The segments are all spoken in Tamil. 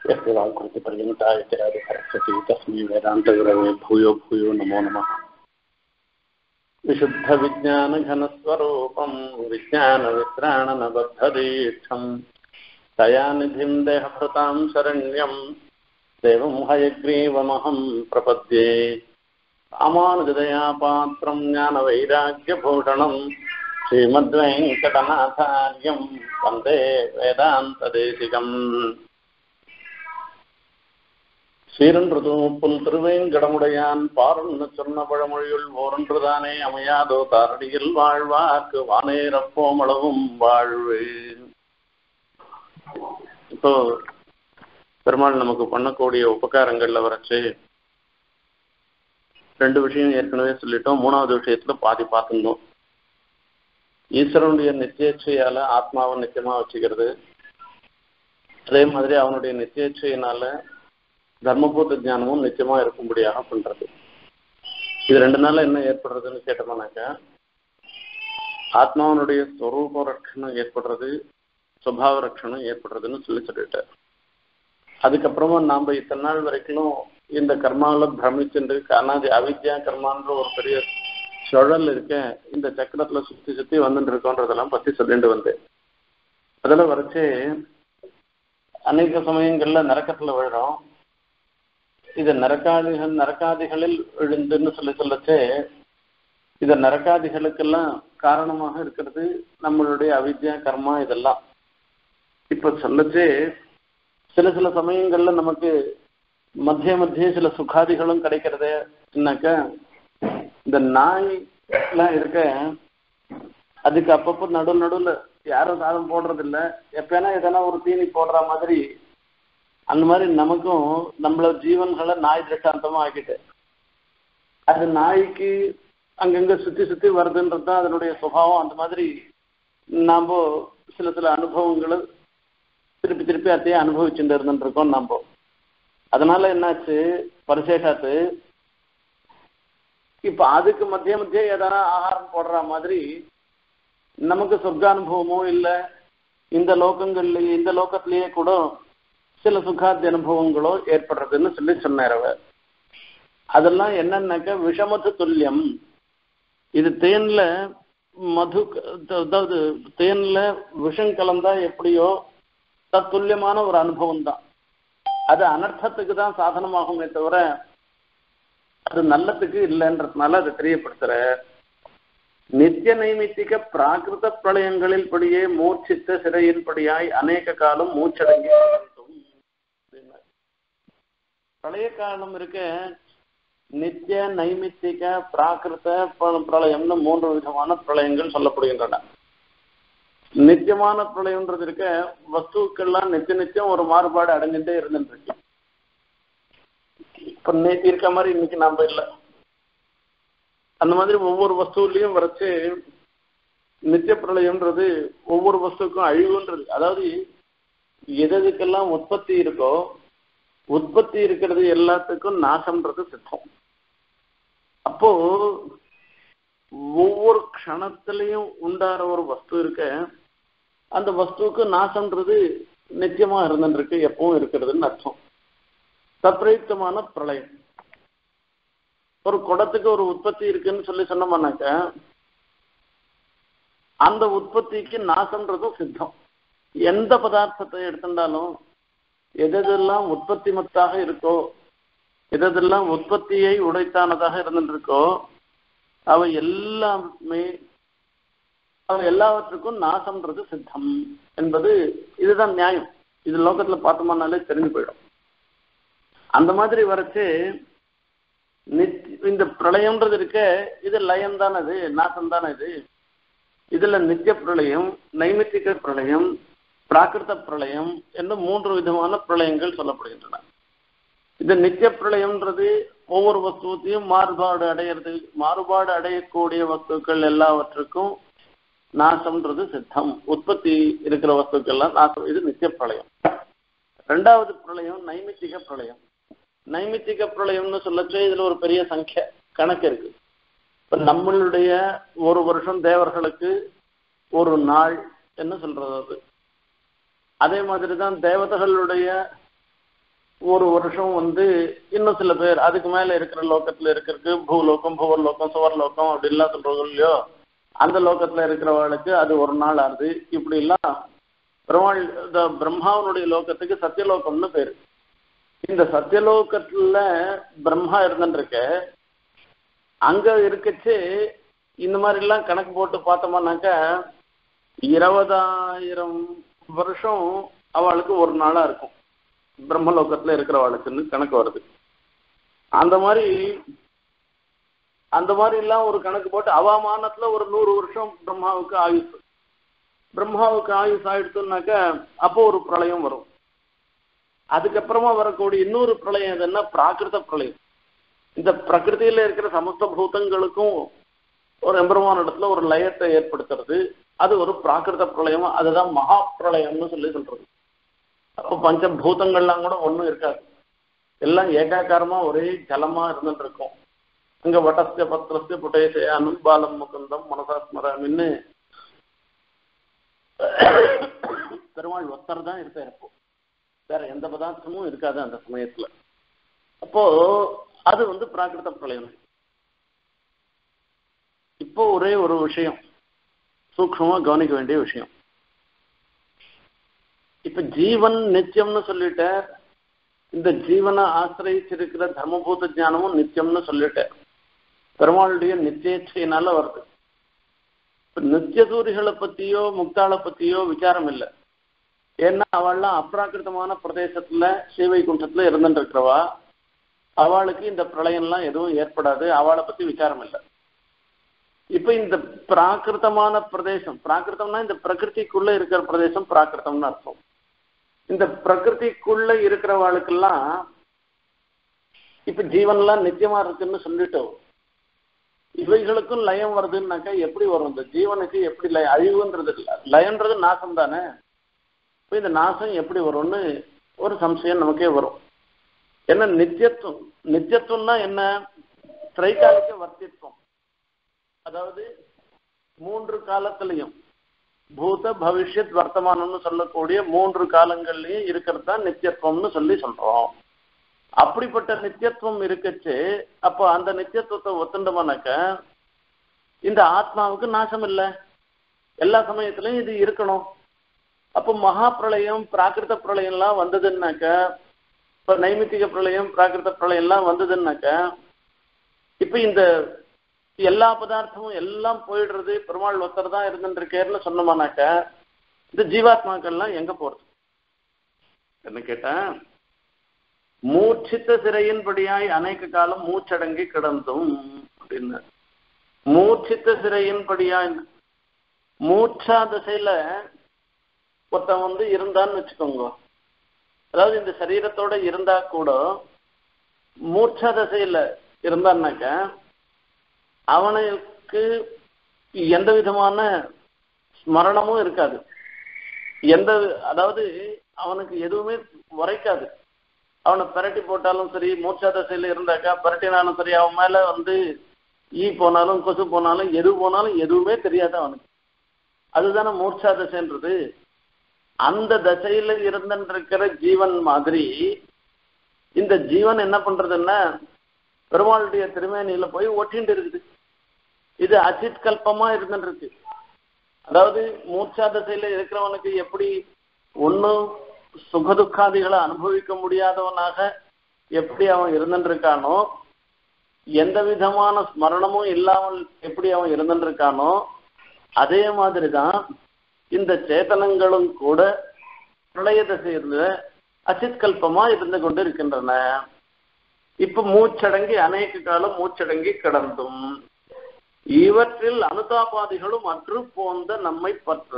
यस्य वाक्कृतिपर्यन्ता इत्यादि सरस्वती तस्मै वेदान्तगुरवे भूयो भूयो नमो नमः। विशुद्धविज्ञानघनस्वरूपं विज्ञानवित्राणनबद्धदीक्षं दयानिधिं देहभृतां शरण्यं देवं हयग्रीवमहं प्रपद्ये। रामानुजदयापात्रं ज्ञानवैराग्यभूषणं श्रीमद्वेङ्कटनाथार्यं वन्दे वेदान्तदेशिकम्। சீரன்றுதூப்புல் திருவேங்கடமுடையான் பாருன்னு சொன்ன பழமொழியுள் ஓரொன்றுதானே அமையாதோ தாரடியில் வாழ்வாக்கு வானேரப்போமளவும் வாழ்வு. இப்போ பெருமாள் நமக்கு பண்ணக்கூடிய உபகாரங்கள்ல வரைச்சு ரெண்டு விஷயம் ஏற்கனவே சொல்லிட்டோம். மூணாவது விஷயத்துல பாதி பார்த்துருந்தோம். ஈஸ்வரனுடைய நித்தியேச்சையால ஆத்மாவை நித்தியமா வச்சுக்கிறது, அதே மாதிரி அவனுடைய நித்தியேச்சையினால தர்மபூத ஞானமும் நிச்சயமா இருக்கும்படியாக பண்றது. இது ரெண்டு நாள்ல என்ன ஏற்படுறதுன்னு கேட்டோம்னாக்கா, ஆத்மாவனுடைய ஸ்வரூப ரட்சணம் ஏற்படுறது, சுபாவ ரட்சணம் ஏற்படுறதுன்னு சொல்லிட்டார். அதுக்கப்புறமா நாம இத்தனை நாள் வரைக்கும் இந்த கர்மாவில பிரமிச்சுட்டு அனாதி அவித்யா கர்மான்ற ஒரு பெரிய சுழல் இருக்க இந்த சக்கரத்துல சுத்தி சுத்தி வந்துட்டு இருக்கோன்றதெல்லாம் பத்தி சொல்லிட்டு வந்தேன். அதில் வரைச்சு அநேக சமயங்கள்ல நரக்கத்துல விழுறோம். இது நரகாதிகளில் விழுந்துன்னு சொல்லச்சே, இந்த நரகாதிகளுக்கெல்லாம் காரணமாக இருக்கிறது நம்மளுடைய அவித்யா கர்மா. இதெல்லாம் இப்ப சொல்லச்சே சில சில சமயங்கள்ல நமக்கு மத்திய சில சுகாதிகளும் கிடைக்கிறதே. என்னக்க இந்த நாய் எல்லாம் இருக்க, அதுக்கு அப்பப்போ நடுவில் யாரும் சாதம் போடுறதில்ல, எப்பனா எதனா ஒரு தீனி போடுற மாதிரி, அந்த மாதிரி நமக்கும் நம்மள ஜீவன்களை நாய் திருஷ்டாந்தமா ஆக்கிட்டு அது நாய்க்கு அங்கங்க சுத்தி சுத்தி வருதுன்றது தான் அதனுடைய சுபாவம். அந்த மாதிரி நாம சில சில அனுபவங்களை திருப்பி திருப்பி அதையே அனுபவிச்சுட்டு இருந்துருக்கோம் நாம. அதனால என்னாச்சு, பரிசேஷாத்து இப்ப அதுக்கு மத்திய எதனா ஆகாரம் போடுற மாதிரி நமக்கு சொர்க்கானுபவமோ இல்லை இந்த லோகத்திலேயே கூட சில சுகாத்திய அனுபவங்களோ ஏற்படுறதுன்னு சொல்லி சொன்னார். அதெல்லாம் என்னன்னாக்க விஷமத்து துல்லியம். இது தேன்ல மது, அதாவது தேன்ல விஷம் கலந்தா எப்படியோ தத்துல்யமான ஒரு அனுபவம் தான். அது அனர்த்தத்துக்கு தான் சாதனமாகுமே தவிர அது நல்லத்துக்கு இல்லைன்றதுனால அதை தெரியப்படுத்துற. நித்திய நைமித்திக பிராகிருத பிரளயங்களில் படியே மூர்ச்சித்த சிறையின்படியாய் அநேக காலம் மூச்சடங்கி பிரளய காலம் இருக்க. நித்திய நைமித்திக பிராகிருத பிரளயம்னு மூன்று விதமான பிரளயங்கள் சொல்லப்படுகின்றன. நித்தியமான பிரளயம்ன்றது இருக்க, வஸ்துக்கள்லாம் நித்தியம் ஒரு மாறுபாடு அடைஞ்சுட்டே இருந்துட்டு இருக்கு. இப்ப நேற்று இருக்க மாதிரி இன்னைக்கு நாம இல்லை. அந்த மாதிரி ஒவ்வொரு வஸ்துலையும் வரைச்சு நித்திய பிரளயம்ன்றது ஒவ்வொரு வஸ்துக்கும் அழிவுன்றது. அதாவது எதுக்கெல்லாம் உற்பத்தி இருக்கோ, உற்பத்தி இருக்கிறது எல்லாத்துக்கும் நாசம்ன்றது சித்தம். அப்போ ஒவ்வொரு க்ஷணத்திலையும் உண்டார ஒரு வஸ்து இருக்க, அந்த வஸ்துக்கு நாசம்ன்றது நிச்சயமா இருந்துருக்கு, எப்பவும் இருக்கிறதுன்னு அர்த்தம். தத்ரயுக்தமான பிரளயம். ஒரு குடத்துக்கு ஒரு உற்பத்தி இருக்குன்னு சொல்லி சொன்னோம்னாக்க அந்த உற்பத்திக்கு நாசம்ன்றதும் சித்தம். எந்த பதார்த்தத்தை எடுத்துட்டாலும் எதெல்லாம் உற்பத்தி மத்தாக இருக்கோ, எதெல்லாம் உற்பத்தியை உடைத்தானதாக இருந்துருக்கோ, அவை எல்லாவற்றுக்கும் நாசம்ன்றது சித்தம் என்பது இதுதான் நியாயம். இது லோகத்துல பார்த்தோம்னாலே தெரிஞ்சு போயிடும். அந்த மாதிரி வரைச்சு இந்த பிரளயம்ன்றது இருக்க, இது லயம் தானே, இது நாசம் தானே. இதுல நித்திய பிரளயம், நைமித்திக பிரளயம், பிராகிருத பிரளயம் என்று மூன்று விதமான பிரளயங்கள் சொல்லப்படுகின்றன. இந்த நித்திய பிரளயம்ன்றது ஒவ்வொரு வஸ்துவத்தையும் மாறுபாடு அடையக்கூடிய வஸ்துக்கள் எல்லாவற்றுக்கும் நாசம்ன்றது சித்தம். உற்பத்தி இருக்கிற வஸ்துக்கள்லாம் நாசம், இது நித்திய பிரளயம். ரெண்டாவது பிரளயம் நைமித்திக பிரளயம். நைமித்திக பிரளயம்னு சொல்லச்சே இதுல ஒரு பெரிய கணக்கு இருக்கு. இப்ப நம்மளுடைய ஒரு வருஷம் தேவர்களுக்கு ஒரு நாள் என்ன சொல்றது. அதே மாதிரிதான் தேவதைகளுடைய ஒரு வருஷம் இன்னும் சில பேர் அதுக்கு மேல இருக்கிற லோக்கத்துல இருக்கிறதுக்கு பூலோகம் புவர்லோகம் சுவர்லோகம் அப்படின்லாம் சொல்றது இல்லையோ, அந்த லோகத்துல இருக்கிறவர்களுக்கு அது ஒரு நாள் ஆகுது. இப்படி எல்லாம் பெருமாள் பிரம்மாவனுடைய லோகத்துக்கு சத்தியலோகம்னு பேரு. இந்த சத்தியலோகத்துல பிரம்மா இருந்துருக்க அங்க இருக்கச்சு இந்த மாதிரி எல்லாம் கணக்கு போட்டு பார்த்தோம்னாக்கா 20,000 வருஷம் அவளுக்கு ஒரு நாளா இருக்கும். பிரம்மலோகத்துல இருக்கிறவளுக்குன்னு கணக்கு வருது. அந்த மாதிரி எல்லாம் ஒரு கணக்கு போட்டு அவாமானத்துல ஒரு 100 வருஷம் பிரம்மாவுக்கு ஆயுசு. பிரம்மாவுக்கு ஆயுசு ஆயிடுச்சுனாக்கா அப்போ ஒரு பிரளயம் வரும். அதுக்கப்புறமா வரக்கூடிய இன்னொரு பிரளயம் எதுன்னா பிராகிருத பிரளயம். இந்த பிரகிருதியில இருக்கிற சமஸ்த பூதங்களுக்கும் ஒரு எம்பெருமான இடத்துல ஒரு லயத்தை ஏற்படுத்துறது, அது ஒரு பிராகிருத பிரளயம். அதுதான் மகா பிரளயம்னு சொல்றது. அப்போ பஞ்சபூதங்கள்லாம் கூட ஒன்றும் இருக்காது, எல்லாம் ஏகாக்காரமா ஒரே ஜலமா இருந்துட்டு இருக்கும். அங்க வட்டஸ்ய பத்திரஸ்ய புட்டேசே அனுபாலம் முகுந்தம் மனசாஸ்மரமின்னு பெருமாள் ஒத்தர் தான் இருப்பார். அப்போ வேற எந்த பதார்த்தமும் இருக்காது அந்த சமயத்துல. அப்போ அது பிராகிருத பிரளயம். இப்போ ஒரே ஒரு விஷயம் சூக்ஷ்மமா கவனிக்க வேண்டிய விஷயம். இப்ப ஜீவன் நித்தியம்னு சொல்லிட்ட, இந்த ஜீவனை ஆசிரியிருக்கிற தர்மபூத ஞானமும் நித்தியம்னு சொல்லிட்ட, பெருமாளுடைய நித்தியேச்சையினால வருது. இப்ப நித்தியசூரிகளை பத்தியோ முக்தாளை பத்தியோ விசாரம் இல்லை. ஏன்னா அவள்லாம் அப்ராகிருத்தமான பிரதேசத்துல ஸ்ரீவைகுண்டத்துல இருந்துட்டு இருக்கிறவா, அவளுக்கு இந்த பிரளயம்லாம் எதுவும் ஏற்படாது, அவளை பத்தி விசாரம் இல்லை. இப்ப இந்த பிராகிருத்தமான பிரதேசம், பிராகிருத்தம்னா இந்த பிரகிருதிக்குள்ள இருக்கிற பிரதேசம் பிராகிருத்தம்னு அர்த்தம். இந்த பிரகிருதிக்குள்ள இருக்கிறவாளுக்கெல்லாம் இப்ப ஜீவன்லாம் நித்தியமா இருக்குன்னு சொல்லிட்டோம். இவைகளுக்கும் லயம் வருதுன்னாக்கா எப்படி வரும்? இந்த ஜீவனுக்கு எப்படி லயம்? அழிவுன்றது இல்லை, லயன்றது நாசம் தானே. இப்போ இந்த நாசம் எப்படி வரும்னு ஒரு சம்சயம் நமக்கே வரும். என்ன நித்தியத்துவம்? நித்தியத்துவம்னா என்ன? திரைகாலிக வர்த்தித்வம். அதாவது 3 காலத்திலையும் பூத பவிஷ்யத் வர்த்தமானம்னு சொல்லக்கூடிய 3 காலங்கள்லயும் இருக்கிறது தான் நித்தியத்துவம்னு சொல்றோம். அப்படிப்பட்ட நித்தியத்துவம் இருக்கச்சு, அப்போ அந்த நித்தியத்துவத்தை ஒத்துண்டோம்னாக்க இந்த ஆத்மாவுக்கு நாசம் இல்லை, எல்லா சமயத்திலையும் இது இருக்கணும். அப்போ மகா பிரளயம் பிராகிருத பிரளயம்லாம் வந்ததுன்னாக்க, இப்போ நைமித்திக பிரளயம் பிராகிருத பிரளயம்லாம் வந்ததுன்னாக்க, இப்போ இந்த எல்லா பதார்த்தமும் எல்லாம் போயிடுறது, பெருமாள் ஒருத்தர் தான் இருந்துருக்கேன்னு சொன்னோம்னாக்க இந்த ஜீவாத்மாக்கள்லாம் எங்க போறது? என்ன கேட்டேன், மூச்சித்த சிறையின்படியாய் அநேக காலம் மூச்சடங்கி கிடந்தும் அப்படின்னு. மூச்சித்த சிறையின்படியாய் மூச்சா திசையில ஒருத்தன் இருந்தான்னு வச்சுக்கோங்க. அதாவது இந்த சரீரத்தோட இருந்தா கூட மூச்சா திசையில இருந்தான்னாக்க அவனுக்கு எந்த விதமான ஸ்மரணமும் இருக்காது. அதாவது அவனுக்கு எதுவுமே உரைக்காது. அவனை பிரட்டி போட்டாலும் சரி, மூச்சா தசையில இருந்தாக்கா பிரட்டினாலும் சரி, அவன் மேல ஈ போனாலும் கொசு போனாலும் எது போனாலும் எதுவுமே தெரியாது அவனுக்கு. அதுதானே மூர்ச்சா தசைன்றது. அந்த தசையில இருந்திருக்கிற ஜீவன் மாதிரி இந்த ஜீவன் என்ன பண்றதுன்னா பெருமாளுடைய திருமேனியில போய் ஒட்டிட்டு இருக்குது. இது அச்சித் கல்பமா இருந்துருக்கு. அதாவது மூர்ச்சா தசையில இருக்கிறவனுக்கு எப்படி ஒன்னும் சுகதுக்காதிகளை அனுபவிக்க முடியாதவனாக எப்படி அவன் இருந்துருக்கானோ, எந்த விதமான ஸ்மரணமும் இல்லாமல் எப்படி அவன் இருந்துருக்கானோ, அதே மாதிரிதான் இந்த சேத்தனங்களும் கூட பிரளய தசையில அச்சித் கல்பமா இருந்து கொண்டு இருக்கின்றன. இப்ப மூச்சடங்கி அநேக காலம் மூச்சடங்கி கிடந்தும் இவற்றில் அனுதாபாதிகளும் அற்று போந்த நம்மை பற்ற.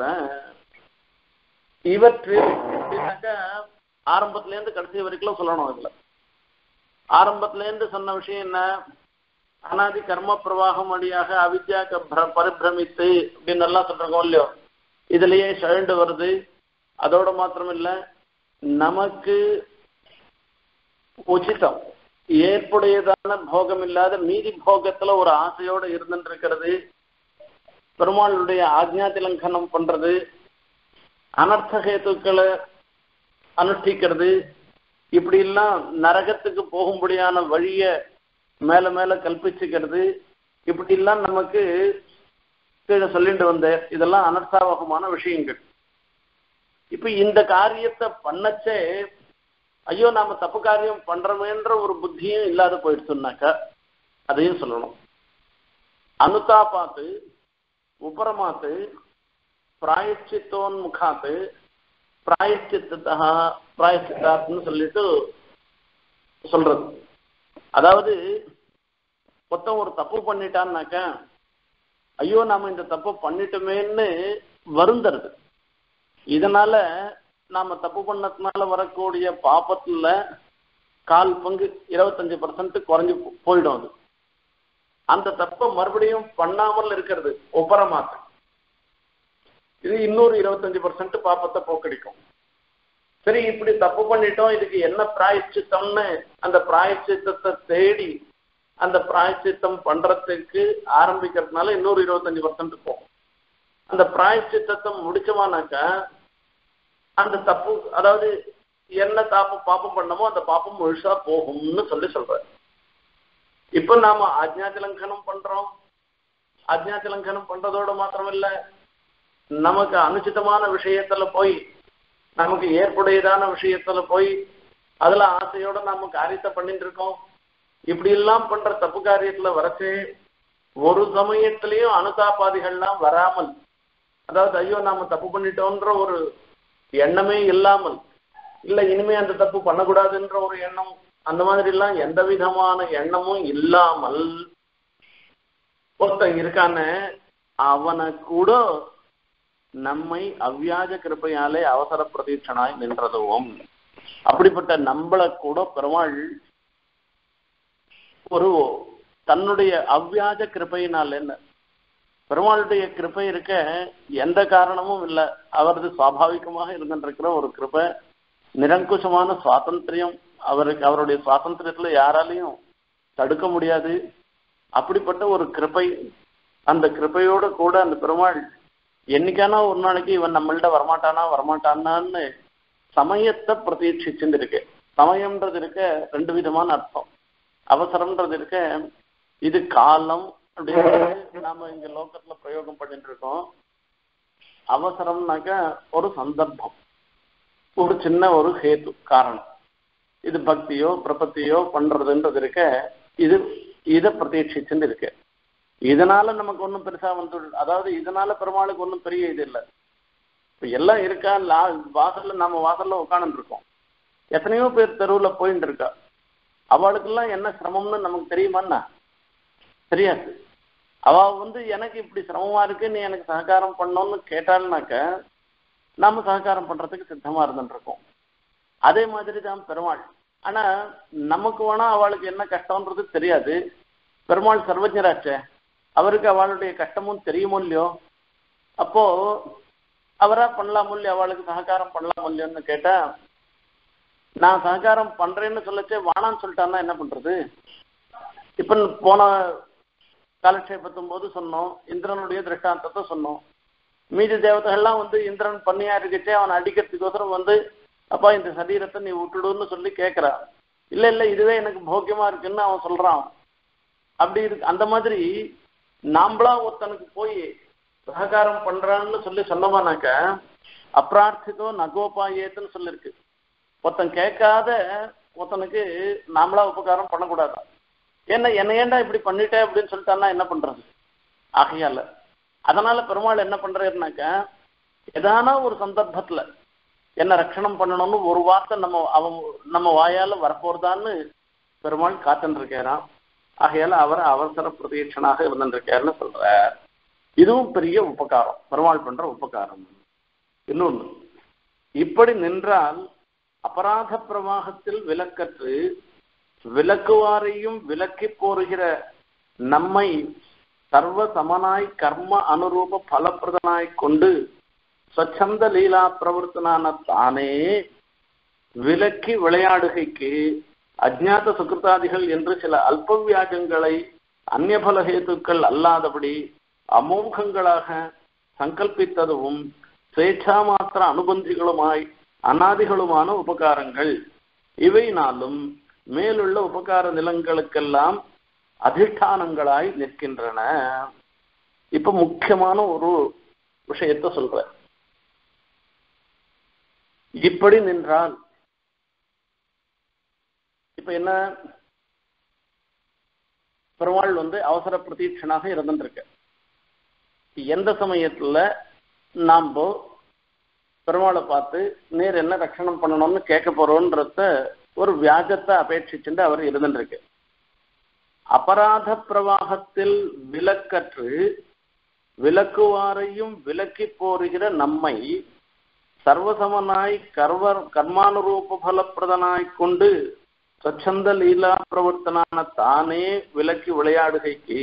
இவற்றில் அப்படின்னாக்க ஆரம்பத்துல இருந்து கடைசி வரைக்கும் சொல்லணும். இதுல ஆரம்பத்துல இருந்து சொன்ன விஷயம் என்ன? அனாதி கர்ம பிரவாகம் வழியாக அவித்யா பரிபிரமித்து அப்படின்னு எல்லாம் சொல்றோம் இல்லையோ, இதுலயே சழண்டு வருது. அதோட மாத்திரம் இல்ல, நமக்கு உச்சிதம் ஏற்புடையதான போகம் இல்லாத மீதி போகத்துல ஒரு ஆசையோட இருந்துட்டு இருக்கிறது, பெருமாளுடைய ஆக்ஞாதி லங்கனம் பண்றது, அனர்த்த ஹேத்துக்களை அனுஷ்டிக்கிறது, இப்படி எல்லாம் நரகத்துக்கு போகும்படியான வழிய மேல மேல கல்பிச்சுக்கிறது, இப்படி எல்லாம் நமக்கு கீழே சொல்லிட்டு வந்த இதெல்லாம் அனர்த்தாவகமான விஷயங்கள். இப்ப இந்த காரியத்தை பண்ணச்சே ஐயோ நாம தப்பு காரியம் பண்றோமேன்ற ஒரு புத்தியும் இல்லாத போயிடுச்சுன்னாக்கா அதையும் சொல்லணும். அனுதாபாத்து உபரமாத்து பிராயச்சித்தோன்முகாத்து பிராயச்சித்தாத்னு சொல்லிட்டு சொல்றது. அதாவது மொத்தம் ஒரு தப்பு பண்ணிட்டான்னாக்க ஐயோ நாம இந்த தப்பு பண்ணிட்டோமேன்னு வருந்துறது. இதனால நாம தப்பு பண்ணதுனால வரக்கூடிய பாப்பத்துல 1/4 25% குறைஞ்சு போயிடும். அது அந்த தப்பை மறுபடியும் பண்ணாமல் இருக்கிறது உபரமாத்து. இது இன்னொரு 25% பாப்பத்தை போக்கடிக்கும். சரி, இப்படி தப்பு பண்ணிட்டோம், இதுக்கு என்ன பிராயச்சித்தம்னு அந்த பிராயச்சித்தத்தை தேடி அந்த பிராயச்சித்தம் பண்றதுக்கு ஆரம்பிக்கிறதுனால இன்னொரு 25% போகும். அந்த பிராயச்சித்தத்தை முடிச்சோமானாக்கா அந்த தப்பு, அதாவது என்ன பாப்பம் பண்ணமோ அந்த பாப்பம் முழுசா போகும்னு சொல்ற. இப்ப நாம ஆஜ்ஞாதி லங்கனம் பண்றோம். ஆஜ்ஞாதி லங்கனம் பண்றதோட மாத்திரமில்ல, நமக்கு அனுச்சிதமான விஷயத்துல போய் நமக்கு ஏற்புடையதான விஷயத்துல போய் அதுல ஆசையோட நாம காரியத்தை பண்ணிட்டு இருக்கோம். இப்படி எல்லாம் பண்ற தப்பு காரியத்துல வரச்சு ஒரு சமயத்திலையும் அனுதாபாதிகள்லாம் வராமல், அதாவது ஐயோ நாம தப்பு பண்ணிட்டோன்ற ஒரு எண்ணமே இல்லாமல், இல்ல இனிமே அந்த தப்பு பண்ணக்கூடாதுன்ற ஒரு எண்ணம், அந்த மாதிரி எல்லாம் எந்த விதமான எண்ணமும் இல்லாமல் ஒருத்தன் இருக்கான அவனை கூட நம்மை அவ்வியாஜ கிருப்பையாலே அவசர பிரதீட்சனாய் நின்றதுவும். அப்படிப்பட்ட நம்மளை கூட பெருமாள் ஒரு தன்னுடைய அவ்வியாஜ கிருப்பையினால், என்ன பெருமாளுடைய கிருப்பை இருக்க எந்த காரணமும் இல்லை, அவரது சுவாபாவிகமாக இருந்திருக்கிற ஒரு கிருப்பை, நிரங்குஷமான சுவாதந்திரியம் அவருக்கு, அவருடைய சுவாதந்திரியத்துல யாராலையும் தடுக்க முடியாது. அப்படிப்பட்ட ஒரு கிருப்பை, அந்த கிருப்பையோட கூட அந்த பெருமாள் என்னைக்கானா ஒரு நாளைக்கு இவன் நம்மள்ட வரமாட்டானான்னு சமயத்தை பிரதீட்சிச்சுன்னு இருக்கு. சமயம்ன்றது இருக்க 2 விதமான அர்த்தம். அவசரம்ன்றது இருக்க இது காலம் அப்படின்னு நாம இங்க லோகத்துல பிரயோகம் பண்ணிட்டு இருக்கோம். அவசரம்னாக்க ஒரு சந்தர்ப்பம், ஒரு சின்ன ஒரு ஹேத்து காரணம். இது பக்தியோ பிரபத்தியோ பண்றதுன்றது இருக்க இதை பிரதீட்சிச்சுன்னு இருக்கு. இதனால நமக்கு ஒன்றும் பெருசா வந்து, அதாவது இதனால பெருமாளுக்கு ஒன்றும் பெரிய இது இல்லை. இப்ப எல்லாம் இருக்கா, வாசல்ல நம்ம வாசல்ல உட்காந்து இருக்கோம், எத்தனையோ பேர் தெருவுல போயிட்டு இருக்கா, அவளுக்கெல்லாம் என்ன சிரமம்னு நமக்கு தெரியுமான்னா தெரியாது. அவ எனக்கு இப்படி சிரமமா இருக்கு, நீ எனக்கு சககாரம் பண்ணோன்னு கேட்டாள்னாக்க நாம சககாரம் பண்றதுக்கு சித்தமா இருந்துருக்கோம். அதே மாதிரி தான் பெருமாள். ஆனா நமக்கு வேணா அவளுக்கு என்ன கஷ்டம்ன்றது தெரியாது. பெருமாள் சர்வஜராச்சே, அவருக்கு அவளுடைய கஷ்டமும் தெரியுமோ இல்லையோ. அப்போ அவரா பண்ணலாமோ இல்லையோ, அவளுக்கு சககாரம் பண்ணலாமோ இல்லையோன்னு கேட்டா, நான் சககாரம் பண்றேன்னு சொல்லச்சே வானான்னு சொல்லிட்டான்னா என்ன பண்றது? இப்ப போன காலட்சேபத்தும் போது சொன்னோம், இந்திரனுடைய திருஷ்டாந்தத்தை சொன்னோம். மீதி தேவதைகள்லாம் இந்திரன் பண்ணியா இருக்கச்சே அவனை அடிக்கிறதுக்கோசரம் அப்பா இந்த சரீரத்தை நீ விட்டுடுன்னு சொல்லி கேட்கிறான். இல்ல இல்ல இதுவே எனக்கு போக்கியமா இருக்குன்னு அவன் சொல்றான். அப்படி இருக்கு. அந்த மாதிரி நாம்பளா ஒருத்தனுக்கு போய் சககாரம் பண்றான்னு சொல்லி சொன்னோமானாக்க அப்பிரார்த்திதோ நகோபாயேத்துன்னு சொல்லிருக்கு. ஒருத்தன் கேட்காத ஒருத்தனுக்கு நாமளா உபகாரம் பண்ணக்கூடாது. என்ன ஏண்டா இப்படி பண்ணிட்டே அப்படின்னு சொல்லிட்டான்னா என்ன பண்றது? ஆகையால அதனால பெருமாள் என்ன பண்றாருனாக்க, ஏதானா ஒரு சந்தர்ப்பத்துல என்ன ரட்சணம் பண்ணணும்னு ஒரு வார்த்தை நம்ம வாயால வரப்போறதான்னு பெருமாள் காத்துன்னு இருக்காராம். ஆகையால அவர் அவசர பிரதீட்சனாக இருந்துருக்காருன்னு சொல்ற. இதுவும் பெரிய உபகாரம், பெருமாள் பண்ற உபகாரம். இன்னொன்னு, இப்படி நின்றால் அபராத பிரவாகத்தில் விலக்கற்று விலக்குவாரையும் விலக்கி போருகிற நம்மை சர்வ சமனாய் கர்ம அனுரூப பலப்பிரதனாய் கொண்டு ஸ்வச்சந்த லீலா பிரவர்த்தனான தானே விலக்கி விளையாடுகைக்கு அஜ்ஞாத சுகிருதாதிகள் என்று சில அல்பவியாஜங்களை அந்நியபலஹேத்துக்கள் அல்லாதபடி அமோகங்களாக சங்கல்பித்ததும் ஸ்வேச்சா மாத்திர அனுபந்திகளுமாய் அநாதிகளுமான உபகாரங்கள். இவையினாலும் மேலுள்ள உபகார நிலங்களுக்கெல்லாம் அதிஷ்டானங்களாய் நிற்கின்றன. இப்ப முக்கியமான ஒரு விஷயத்தை சொல்ற. இப்படி நின்றால் இப்ப என்ன, பெருமாள் அவசர பிரதீட்சனாக இருந்துருக்க. எந்த சமயத்துல நாம் பெருமாளை பார்த்து நேர் என்ன ரட்சணம் பண்ணணும்னு கேட்க போறோம்ன்றத ஒரு வியாஜத்தை அபேட்சிச்சுட்டு அவர் இருந்துருக்கு. அபராத பிரவாகத்தில் விலக்கற்று விலக்குவாரையும் விலக்கி போருகிற நம்மை சர்வசமனாய் கர்மானுரூப பலப்பிரதனாய் கொண்டு ஸ்வச்சந்த லீலா பிரவர்த்தனான தானே விலக்கி விளையாடுகைக்கு.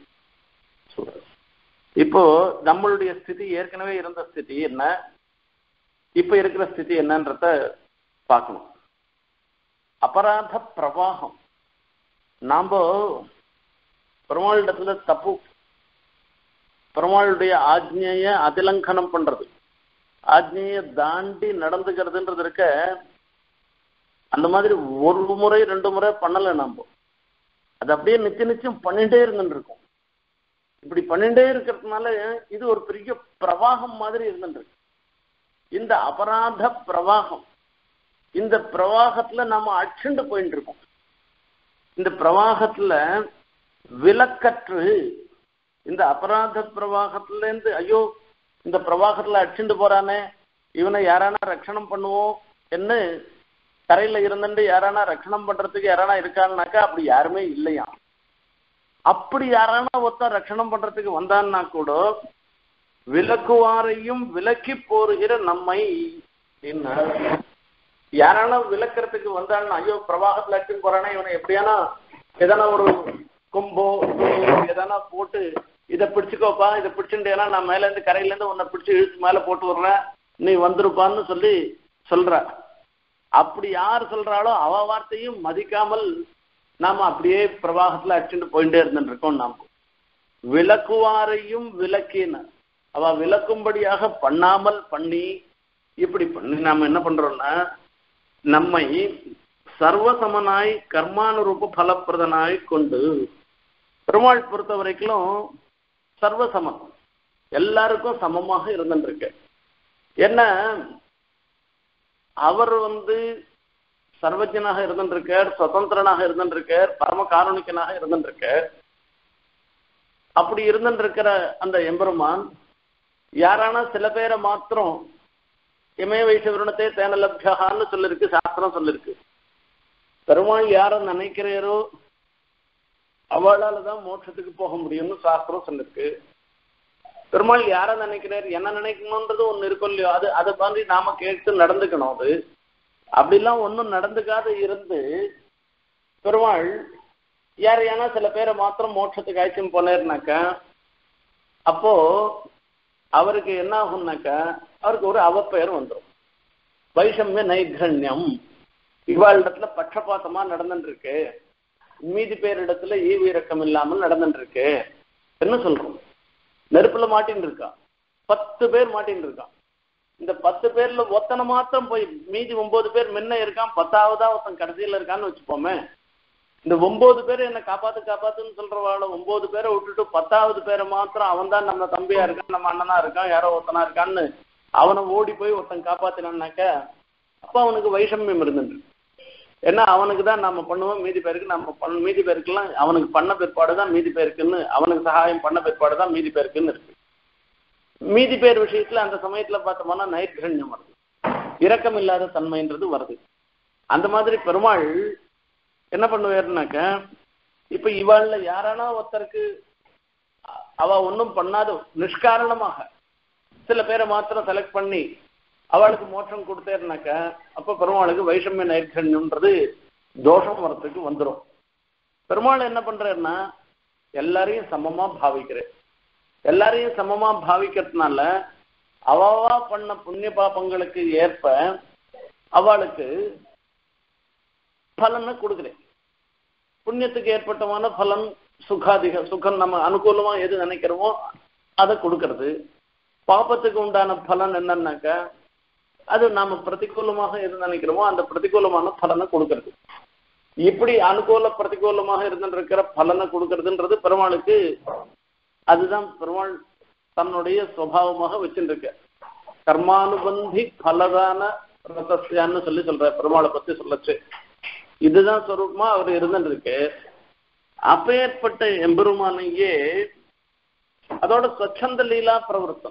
இப்போ நம்மளுடைய ஸ்திதி ஏற்கனவே இருந்த ஸ்திதி என்ன, இப்ப இருக்கிற ஸ்திதி என்னன்றத பார்க்கணும். அபராத பிரவாகம், நாம பெருமாளிடத்துல தப்பு, பெருமாளுடைய ஆஜ்ஞைய அதிலங்கனம் பண்றது, ஆஜ்ஞைய தாண்டி நடந்துக்கிறதுன்றது இருக்க, அந்த மாதிரி ஒரு முறை 2 முறை பண்ணல. நாம அது அப்படியே நிச்சயம் பண்ணிட்டே இருந்துருக்கோம். இப்படி பண்ணிட்டே இருக்கிறதுனால இது ஒரு பெரிய பிரவாகம் மாதிரி இருந்துருக்கு. இந்த அபராத பிரவாகம், இந்த பிரவாகத்துல நாம அச்சுண்டு போயிட்டு இருக்கோம். இந்த பிரவாகத்துல விலக்கற்று, இந்த அபராத பிரவாகத்துல இருந்து ஐயோ இந்த பிரவாகத்துல அச்சுண்டு போறானே, இவனை யாரானா ரட்சணம் பண்ணுவோம் என்ன, கரையில இருந்துட்டு யாரானா ரட்சணம் பண்றதுக்கு யாரானா இருக்கான்னாக்கா அப்படி யாருமே இல்லையா. அப்படி யாரானா ஒருத்தர் ரட்சணம் பண்றதுக்கு வந்தான்னா கூட விலக்குவாரையும் விலக்கி போருகிற நம்மை, யாரானா விலக்கிறதுக்கு வந்தான்னா ஐயோ பிரவாகத்துல அச்சுன்னு போறானே, இவனை எப்படியானா எதனா ஒரு கொம்போ எதனா போட்டு இதை பிடிச்சுக்கோப்பா, இதை பிடிச்சுட்டேன்னா நான் மேல இருந்து கரையில இருந்து உன்னை பிடிச்சு இழுத்து மேல போட்டு விடுறேன், நீ வந்துருப்பான்னு சொல்லி சொல்ற. அப்படி யார் சொல்றாளோ அவ வார்த்தையும் மதிக்காமல் நாம அப்படியே பிரவாகத்துல அடிச்சுட்டு போயிட்டே இருந்துருக்கோம். நாம் விலக்குவாரையும் விலக்கின, அவ விலக்கும்படியாக பண்ணாமல் பண்ணி, இப்படி பண்ணி நாம என்ன பண்றோம்னா நம்மை சர்வசமனாய் கர்மானுரூப பலப்பிரதனாய் கொண்டு, பெருமாள் பொறுத்த வரைக்கும் சர்வசமம், எல்லாருக்கும் சமமாக இருந்துருக்கு. என்ன, அவர் சர்வஜனாக இருந்துருக்கார், சுதந்திரனாக இருந்துருக்கார், பரம காரணிக்கனாக இருந்துருக்கார். அப்படி இருந்துருக்கிற அந்த எம்பெருமான் யாரானா சில பேரை மாத்திரம் இமய வைஷவருணத்தை தேனலப்யான்னு சொல்லிருக்கு, சாஸ்திரம் சொல்லிருக்கு. பெருமாள் யார நினைக்கிறாரோ அவளால தான் மோட்சத்துக்கு போக முடியும்னு சாஸ்திரம் சொல்லிருக்கு. பெருமாள் யார நினைக்கிறார், என்ன நினைக்கணும்ன்றது ஒண்ணு இருக்கும் இல்லையோ, அதை மாதிரி நாம கேட்டு நடந்துக்கணும். அது அப்படிலாம் ஒன்றும் நடந்துக்காத இருந்து பெருமாள் யாரையானா சில பேரை மாத்திரம் மோட்சத்துக்கு ஆய்ச்சின்னு போனேர்னாக்கா அப்போ அவருக்கு என்ன ஆகும்னாக்கா அவருக்கு ஒரு அவப்பெயர் வந்துடும். வைஷமிய நைகண்யம், இவாளிடத்துல பட்சபாத்தமா நடந்துட்டு இருக்கு, மீதி பேரிடத்துல ஈவிரக்கம் இல்லாமல் நடந்துட்டு இருக்கு என்ன சொல்றோம். நெருப்புல மாட்டின்னு இருக்கான், 10 பேர் மாட்டின்னு இருக்கான். இந்த 10 பேர்ல ஒத்தனை மாத்திரம் போய் மீதி 9 பேர் முன்ன இருக்கான், 10ஆவதா ஒருத்தன் கடைசியில இருக்கான்னு வச்சுப்போமே. இந்த 9 பேர் என்ன காப்பாத்துன்னு சொல்றவாள் 9 பேரை விட்டுட்டு 10ஆவது பேரை மாத்திரம் அவன் தான் நம்ம தம்பியா இருக்கான், நம்ம அண்ணனா இருக்கான், யாரோ ஒருத்தனா இருக்கான்னு அவனை ஓடி போய் ஒருத்தன் காப்பாத்தினான்னாக்க அப்ப அவனுக்கு வைஷமியம் இருந்துட்டு. ஏன்னா அவனுக்கு தான் நம்ம பண்ணுவோம், மீதி பேருக்கு நம்ம மீதி பேருக்குலாம் அவனுக்கு பண்ண பிற்பாடுதான் மீதி பேருக்குன்னு, அவனுக்கு சகாயம் பண்ண பிற்பாடுதான் மீதி பேருக்குன்னு இருக்கு. மீதி பேர் விஷயத்துல அந்த சமயத்துல பார்த்தோம்னா நைர்கண்யம் வருது, இரக்கம் இல்லாத தன்மைன்றது வருது. அந்த மாதிரி பெருமாள் என்ன பண்ணுவாருனாக்க, இப்ப இவாள்ல யாரானா ஒருத்தருக்கு அவ ஒன்றும் பண்ணாத நிஷ்காரணமாக சில பேரை மாத்திரம் செலக்ட் பண்ணி அவளுக்கு மோட்சம் கொடுத்தேருனாக்க அப்ப பெருமாளுக்கு வைஷமிய நைர்கண்யம்ன்றது தோஷம் வரத்துக்கு வந்துடும். பெருமாள் என்ன பண்றாருன்னா எல்லாரையும் சமமா பாவிக்கிறேன். எல்லாரையும் சமமா பாவிக்கிறதுனால அவவா பண்ண புண்ணிய பாபங்களுக்கு ஏற்ப அவளுக்கு பலனை கொடுக்குறேன். புண்ணியத்துக்கு ஏற்பட்டமான பலன் சுகம் நம்ம அனுகூலமா எது நினைக்கிறோமோ அதை கொடுக்கறது. பாபத்துக்கு உண்டான பலன் என்னன்னாக்கா அது நாம பிரதிகூலமாக எது நினைக்கிறோமோ அந்த பிரதிகூலமான பலனை கொடுக்கறது. இப்படி அனுகூல பிரதிகூலமாக இருந்துருக்கிற பலனை கொடுக்கறதுன்றது பெருமாளுக்கு அதுதான் பெருமாள் தன்னுடைய சுபாவமாக வச்சுருக்க. கர்மானுபந்தி பலதான ரதஸ்யான்னு சொல்ற பெருமாளை பத்தி சொல்லச்சு. இதுதான் சொரூபமா அவர் இருந்துருக்கு. அப்பேற்பட்ட எம்பெருமானையே அதோட ஸ்வச்சந்த லீலா பிரவருத்தம்,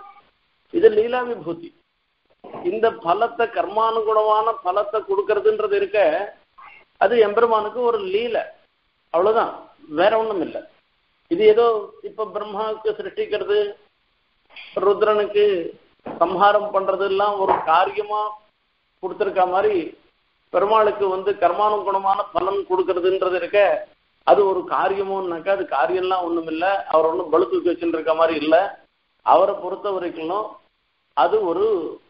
இது லீலா விபூதி. இந்த பலத்தை கர்மானுகுணமான பலத்தை கொடுக்கறதுன்றது இருக்க, அது எம்பெருமானுக்கு ஒரு லீலை, அவ்வளவுதான், வேற ஒண்ணும் இல்லை. இது ஏதோ இப்ப பிரம்மாவுக்கு சிருஷ்டிக்கிறது, ருத்ரனுக்கு சம்ஹாரம் பண்றது எல்லாம் ஒரு காரியமா கொடுத்துருக்க மாதிரி பெருமாளுக்கு கர்மானுகுணமான பலன் கொடுக்கறதுன்றது இருக்க, அது ஒரு காரியமோன்னாக்கா அது காரியம்லாம் ஒண்ணும் இல்லை. அவர் ஒன்றும் பலு தூக்கி வச்சுட்டு இருக்க மாதிரி இல்லை. அவரை பொறுத்த வரைக்கும் அது ஒரு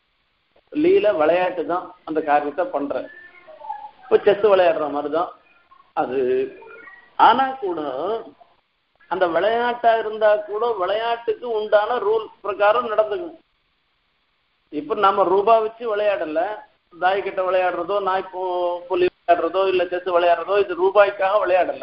லீல விளையாட்டு தான். அந்த காரியத்தை பண்ற இப்போ செஸ் விளையாடுற மாதிரிதான் அது. ஆனா கூட அந்த விளையாட்டா இருந்தா கூட விளையாட்டுக்கு உண்டான ரூல் பிரகாரம் நடந்துக்கும். இப்ப நம்ம ரூபா வச்சு விளையாடல, தாய் கிட்ட விளையாடுறதோ நாய் புலி விளையாடுறதோ இல்ல செஸ் விளையாடுறதோ இது ரூபாய்க்காக விளையாடல,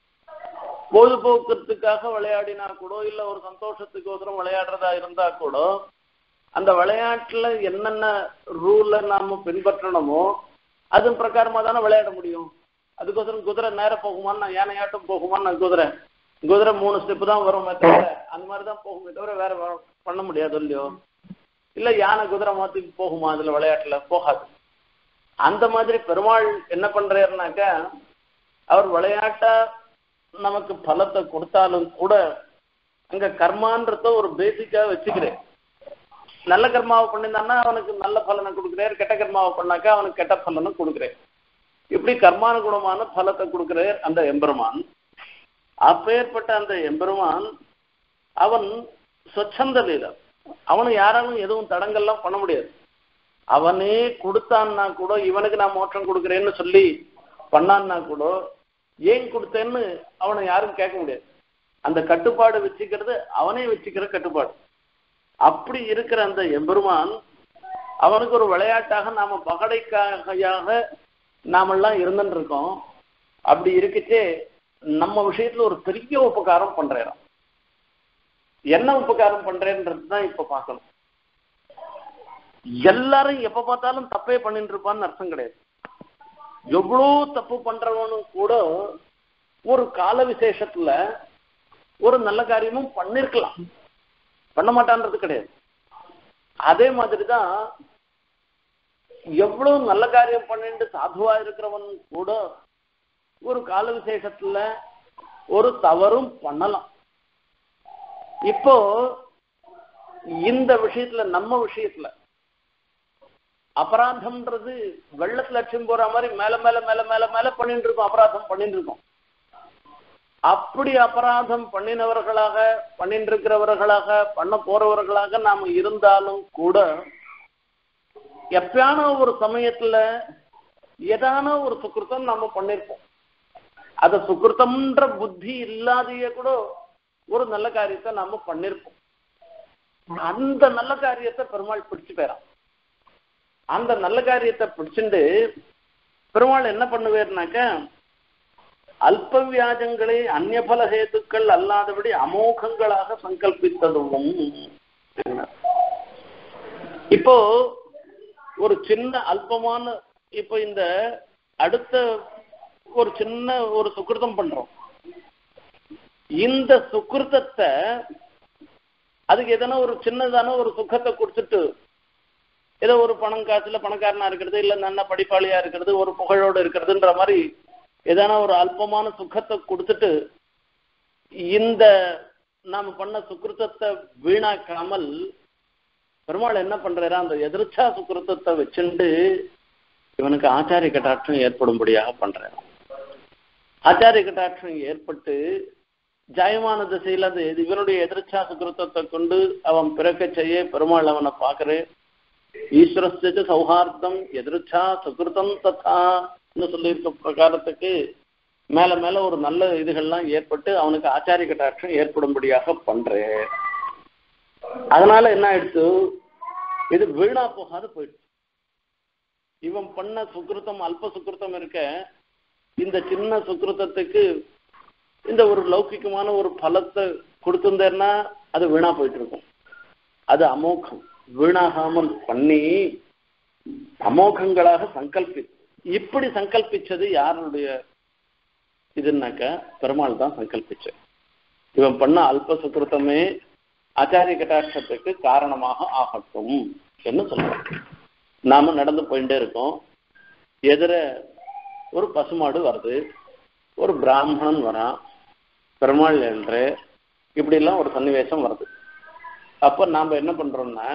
பொழுதுபோக்குறதுக்காக விளையாடினா கூட இல்ல ஒரு சந்தோஷத்துக்கோசரம் விளையாடுறதா இருந்தா கூட அந்த விளையாட்டுல என்னென்ன ரூல்ல நாம பின்பற்றணுமோ அது பிரகாரமா தானே விளையாட முடியும். அதுக்கோசரம் குதிரை நேரம் போகுமான்னு யானையாட்டம் போகுமான்னு குதிரை 3 ஸ்டெப்பு தான் வரும் தவிர அந்த மாதிரிதான் போகுமே தவிர வேற பண்ண முடியாது இல்லையோ. இல்ல யானை குதிரை மாத்தி போகுமா அதுல விளையாட்டுல? போகாது. அந்த மாதிரி பெருமாள் என்ன பண்றாருனாக்கா அவர் விளையாட்டா நமக்கு பலத்தை கொடுத்தாலும் கூட அங்க கர்மான்றத ஒரு பேசிக்கா வச்சுக்கிறேன். நல்ல கர்மாவை பண்ணியிருந்தான்னா அவனுக்கு நல்ல பலனை கொடுக்குறாரு, கெட்ட கர்மாவை பண்ணாக்கா அவனுக்கு கெட்ட பலனை கொடுக்குறேன். இப்படி கர்மானுகுணமான பலத்தை கொடுக்குறார் அந்த எம்பெருமான். அப்பேற்பட்ட அந்த எம்பெருமான் அவன் சொச்சந்த லீலா, அவனு யாராலும் எதுவும் தடங்கள்லாம் பண்ண முடியாது. அவனே கொடுத்தான்னா கூட இவனுக்கு நான் மோட்சம் கொடுக்குறேன்னு சொல்லி பண்ணான்னா கூட ஏன் கொடுத்தேன்னு அவனை யாரும் கேட்க முடியாது. அந்த கட்டுப்பாடு வச்சுக்கிறது அவனே வச்சுக்கிற கட்டுப்பாடு. அப்படி இருக்கிற அந்த எம்பெருமான் அவனுக்கு ஒரு விளையாட்டாக நாம பகடைக்காக நாமெல்லாம் இருந்துட்டு இருக்கோம். அப்படி இருக்கச்சே நம்ம விஷயத்துல ஒரு பெரிய உபகாரம் பண்றேன். என்ன உபகாரம் பண்றேன்றது தான் இப்ப பார்க்கணும். எல்லாரும் எப்ப பார்த்தாலும் தப்பே பண்ணிட்டு இருப்பான்னு அர்த்தம் கிடையாது. எவ்வளோ தப்பு பண்றவனும் கூட ஒரு கால விசேஷத்துல ஒரு நல்ல காரியமும் பண்ணிருக்கலாம், பண்ண மாட்டான்றது கிடையாது. அதே மாதிரிதான் எவ்வளவு நல்ல காரியம் பண்ணிட்டு சாதுவா இருக்கிறவன் கூட ஒரு கால விசேஷத்துல ஒரு தவறும் பண்ணலாம். இப்போ இந்த விஷயத்துல நம்ம விஷயத்துல அபராதம்ன்றது வெள்ளத்துல லட்சம் போற மாதிரி மேல மேல மேல மேல மேல பண்ணிட்டு இருக்கோம், அபராதம் பண்ணிட்டு இருக்கோம். அப்படி அபராதம் பண்ணினவர்களாக பண்ணிட்டு இருக்கிறவர்களாக பண்ண போறவர்களாக நாம இருந்தாலும் கூட எப்பயான ஒரு சமயத்துல ஏதான ஒரு சுக்கிருத்தம் நாம பண்ணிருப்போம். அத சுக்கிருத்தம்ன்ற புத்தி இல்லாதையே கூட ஒரு நல்ல காரியத்தை நாம பண்ணிருப்போம். அந்த நல்ல காரியத்தை பெருமாள் பிடிச்சு போயிறான். அந்த நல்ல காரியத்தை பிடிச்சுட்டு பெருமாள் என்ன பண்ணுவார்னாக்க அல்ப வியாஜங்களை அந்நியபல ஹேத்துக்கள் அல்லாதபடி அமோகங்களாக சங்கல்பித்ததும். இப்போ ஒரு சின்ன அல்பமான இப்போ இந்த அடுத்த ஒரு சின்ன ஒரு சுக்கிருத்தம் பண்றோம். இந்த சுக்கிருத்தத்தை அதுக்கு எதனா ஒரு சின்னதான ஒரு சுகத்தை கொடுத்துட்டு ஏதோ ஒரு பணம் காசுல பணக்காரனா இருக்கிறது இல்ல நல்ல படிப்பாளியா இருக்கிறது ஒரு புகழோடு இருக்கிறதுன்ற மாதிரி ஏதான ஒரு அல்பமான சுகத்தை கொடுத்துட்டு இந்த நாம பண்ண சுக்கிருத்தத்தை வீணாக்காமல் பெருமாள் என்ன பண்றாரா அந்த எதிர்ச்சா சுக்கிருத்தத்தை வச்சுண்டு இவனுக்கு ஆச்சாரிய கட்டாட்சம் ஏற்படும்படியாக பண்றான். ஆச்சாரிய கட்டாட்சம் ஏற்பட்டு ஜாயமான திசையில் அது இவனுடைய எதிர்ச்சா சுக்கிருத்தத்தை கொண்டு அவன் பிறக்க செய்ய பெருமாள் அவனை பார்க்கிறேன். ஈஸ்வரஸ்ய சௌஹார்த்தம் எதிர்ச்சா சுகிருத்தம் தத்தான்னு சொல்லியிருக்க பிரகாரத்துக்கு மேல மேல ஒரு நல்ல இதுகள்லாம் ஏற்பட்டு அவனுக்கு ஆச்சாரிய கட்டாட்சம் ஏற்படும்படியாக பண்றேன். அதனால என்ன ஆயிடுச்சு, இது வீணா போகாது போயிடுச்சு. இவன் பண்ண சுக்கிருத்தம் அல்ப சுக்கிருத்தம் இருக்க, இந்த சின்ன சுக்கிருத்தத்துக்கு இந்த ஒரு லௌகிகமான ஒரு பலத்தை கொடுத்திருந்தேன்னா அது வீணா போயிட்டு இருக்கும். அது அமோகம். வீணாகாமல் பண்ணி அமோகங்களாக இப்படி சங்கல்பிச்சது யாருடைய இதுன்னாக்க பெருமாள் தான் சங்கல்பிச்ச. இவன் பண்ண அல்ப சுக்கிருத்தமே ஆச்சாரிய கட்டாட்சத்துக்கு காரணமாக ஆகட்டும் என்று சொல்றான். நாம நடந்து போயிட்டே இருக்கோம். எதிர ஒரு பசுமாடு வருது, ஒரு பிராமணன் வரான், பெருமாள் என்று இப்படி எல்லாம் ஒரு சன்னிவேசம் வருது. அப்ப நாம என்ன பண்றோம்னா,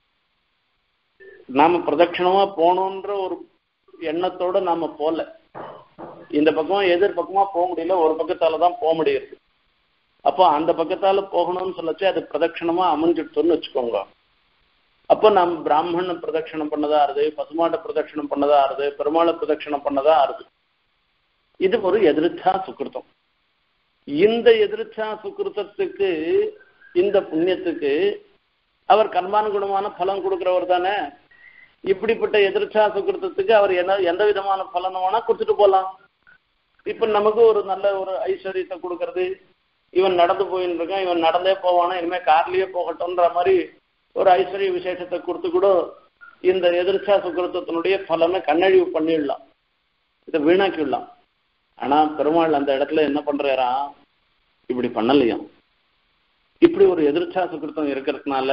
நாம பிரதட்சணமா போகணுன்ற ஒரு எண்ணத்தோட நாம போல, இந்த பக்கம் எதிர் பக்கமா போக முடியல, ஒரு பக்கத்தாலதான் போக முடியுது. அப்போ அந்த பக்கத்தால போகணும்னு சொல்லச்சு அது பிரதட்சணமா அமைஞ்சிடுத்தோன்னு வச்சுக்கோங்க. அப்போ நம்ம பிராமண பிரதட்சணம் பண்ணதா ஆறுது, பசுமாட்ட பிரதட்சணம் பண்ணதா ஆறுது, பெருமாளை பிரதட்சணம் பண்ணதா ஆறுது. இது ஒரு எதிர்ச்சா சுக்கிருத்தம். இந்த எதிர்ச்சா சுக்கிருத்தத்துக்கு, இந்த புண்ணியத்துக்கு அவர் கர்மானுகுணமான பலன் கொடுக்கிறவர் தானே. இப்படிப்பட்ட எதிர்ச்சா சுக்கிருத்தத்துக்கு அவர் எந்த விதமான பலனை வேணா கொடுத்துட்டு போகலாம். இப்ப நமக்கு ஒரு நல்ல ஒரு ஐஸ்வர்யத்தை கொடுக்கறது, இவன் நடந்து போயின்னு இருக்கான், இவன் நடந்தே போவானா, இனிமே கார்லயே போகட்டும்ன்ற மாதிரி ஒரு ஐஸ்வர்ய விசேஷத்தை கொடுத்து கூட இந்த எதிர்ச்சா சுக்கிருத்தத்தினுடைய பலனை கண்ணழிவு பண்ணிடலாம், இதை வீணாக்கிடலாம். ஆனா பெருமாள் அந்த இடத்துல என்ன பண்றாரா, இப்படி பண்ணலையாம். இப்படி ஒரு எதிர்ச்சா சுக்கிருத்தம் இருக்கிறதுனால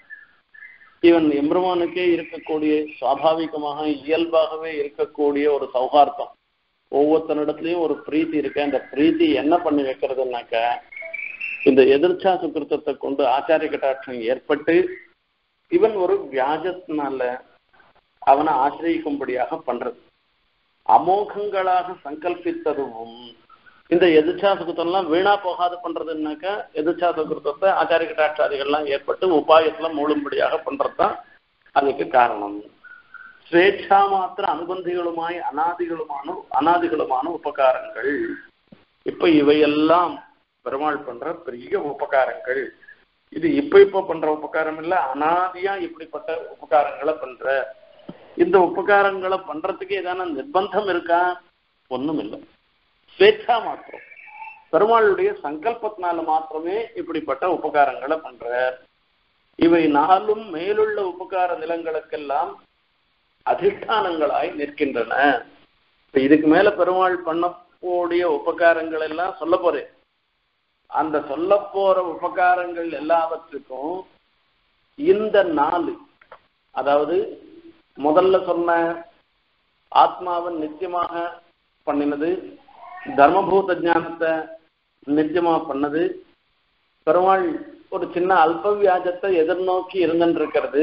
இவன் எம்பெருமானுக்கே இருக்கக்கூடிய சுவாபாவிகமாக இயல்பாகவே இருக்கக்கூடிய ஒரு சௌஹார்த்தம், ஒவ்வொருத்தனிடத்துலயும் ஒரு பிரீத்தி இருக்கு. அந்த பிரீத்தி என்ன பண்ணி வைக்கிறதுனாக்க, இந்த எதிர்ச்சா சுக்கிருத்தத்தை கொண்டு ஆச்சாரிய கட்டாட்சம் ஏற்பட்டு இவன் ஒரு வியாஜத்தினால அவனை ஆசிரியிக்கும்படியாக பண்றது. அமோகங்களாக சங்கல்பித்ததும் இந்த எதிர்ச்சா சுக்கிருத்தம்லாம் வீணா போகாது பண்றதுன்னாக்கா, எதிர்ச்சா சுக்கிருத்தத்தை ஆச்சாரிய கட்டாட்சாதிகள்லாம் ஏற்பட்டு உபாயத்துல மூழும்படியாக பண்றதுதான் அதுக்கு காரணம். ஸ்வேட்சா மாத்திர அனுபந்திகளுமாய் அனாதிகளுமான உபகாரங்கள். இப்ப இவையெல்லாம் பெருமாள் பண்ற பெரிய உபகாரங்கள். இது இப்ப பண்ற உபகாரம் இல்ல, அனாதியா இப்படிப்பட்ட உபகாரங்களை பண்ற. இந்த உபகாரங்களை பண்றதுக்கு ஏதான நிர்பந்தம் இருக்கா? ஒண்ணும் இல்லை. ஸ்வேட்சா மாத்திரம் பெருமாளுடைய சங்கல்பத்தினால மாத்திரமே இப்படிப்பட்ட உபகாரங்களை பண்ற. இவை நாளும் மேலுள்ள உபகார நிலங்களுக்கெல்லாம் அதிஷ்டானங்களாய் நிற்கின்றன. இதுக்கு மேல பெருமாள் பண்ணக்கூடிய உபகாரங்கள் எல்லாம் சொல்ல போறேன். அந்த சொல்ல போற உபகாரங்கள் எல்லாவற்றுக்கும் இந்த 4, அதாவது முதல்ல சொன்ன ஆத்மாவன் நித்தியமாக பண்ணினது, தர்மபூத ஞானத்தை நித்தியமா பண்ணது, பெருமாள் ஒரு சின்ன அல்ப வியாஜத்தை எதிர்நோக்கி இருந்துருக்கிறது,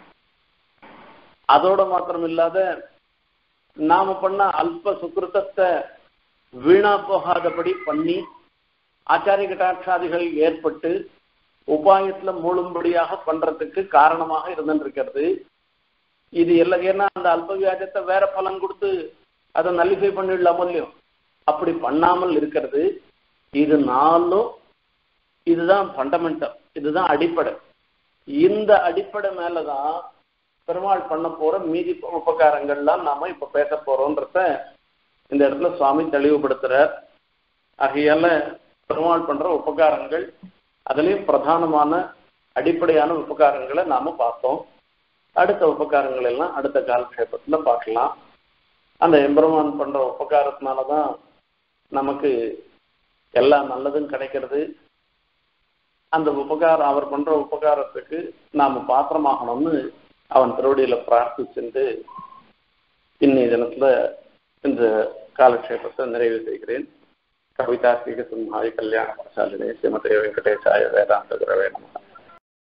அதோட மாத்திரம் இல்லாத நாம பண்ண அல்ப சுக்கிருத்தத்தை வீணா போகாதபடி பண்ணி ஆச்சாரிய கட்டாட்சாதிகள் ஏற்பட்டு உபாயத்துல மூழும்படியாக பண்றதுக்கு காரணமாக இருந்துருக்கிறது. இது எல்லாம் ஏன்னா அந்த அல்ப வியாஜத்தை வேற பலன் கொடுத்து அதை நல்லிஃபை பண்ணிடலாமோ இல்லையோ, அப்படி பண்ணாமல் இருக்கிறது. இது 4 இதுதான் ஃபண்டமெண்டல், இதுதான் அடிப்படை. இந்த அடிப்படை மேலதான் பெருமாள் பண்ண போற மீதி உபகாரங்கள்லாம் நாம இப்ப பேச போறோம்ன்றத இந்த இடத்துல சுவாமி தெளிவுபடுத்துறார். ஆகையால பெருமாள் பண்ற உபகாரங்கள், அதுலயும் பிரதானமான அடிப்படையான உபகாரங்களை நாம பார்த்தோம். அடுத்த உபகாரங்கள் எல்லாம் அடுத்த காலக்ஷேபத்துல பார்க்கலாம். அந்த எம்பெருமான் பண்ற உபகாரத்தினாலதான் நமக்கு எல்லா நல்லதும் கிடைக்கிறது. அந்த உபகாரம், அவர் பண்ற உபகாரத்துக்கு நாம பாத்திரமாகணும்னு அவன் திருவடியில பிரார்த்திச்சுட்டு இன்னைய தினத்துல இந்த காலக்ஷேபத்தை நிறைவு செய்கிறேன். கவிதார்த்திக சிம்ஹாய கல்யாண மனசாலினே ஸ்ரீமதே வெங்கடேசாய வேதாந்த குரவே நமः.